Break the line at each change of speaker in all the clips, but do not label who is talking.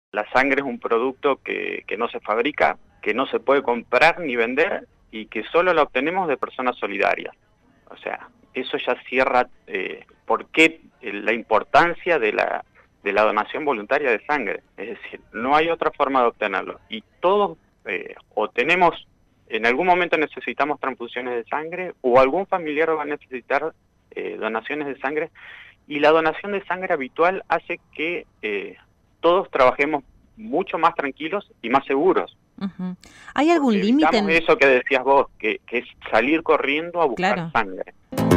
La sangre es un producto que no se fabrica, que no se puede comprar ni vender y que solo la obtenemos de personas solidarias. O sea, eso ya cierra por qué la importancia de la donación voluntaria de sangre. Es decir, no hay otra forma de obtenerlo. Y todos o tenemos, en algún momento necesitamos transfusiones de sangre o algún familiar va a necesitar donaciones de sangre. Y la donación de sangre habitual hace que todos trabajemos mucho más tranquilos y más seguros.
¿Hay algún límite?
Evitamos eso que decías vos, que es salir corriendo a buscar sangre.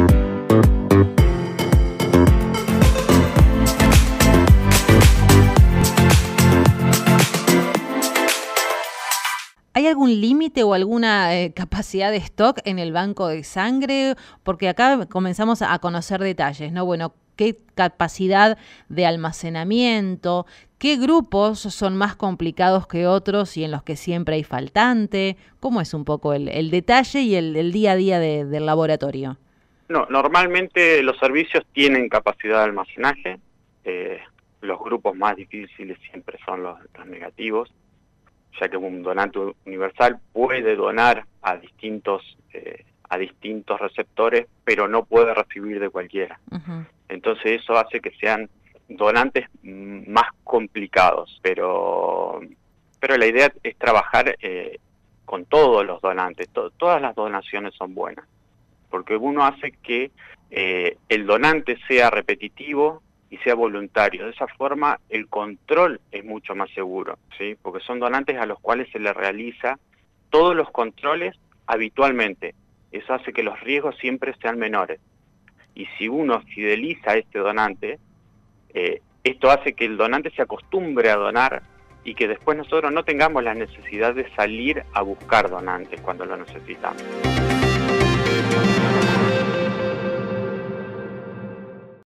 ¿Hay algún límite o alguna capacidad de stock en el banco de sangre? Porque acá comenzamos a conocer detalles, ¿no? Bueno, ¿qué capacidad de almacenamiento? ¿Qué grupos son más complicados que otros y en los que siempre hay faltante? ¿Cómo es un poco el detalle y el día a día del laboratorio?
No, normalmente los servicios tienen capacidad de almacenaje. Los grupos más difíciles siempre son los negativos, ya que un donante universal puede donar a distintos receptores, pero no puede recibir de cualquiera. Entonces eso hace que sean donantes más complicados, pero la idea es trabajar con todos los donantes. Todas las donaciones son buenas, porque uno hace que el donante sea repetitivo y sea voluntario. De esa forma el control es mucho más seguro, ¿sí? Porque son donantes a los cuales se les realiza todos los controles habitualmente. Eso hace que los riesgos siempre sean menores. Y si uno fideliza a este donante, esto hace que el donante se acostumbre a donar y que después nosotros no tengamos la necesidad de salir a buscar donantes cuando lo necesitamos.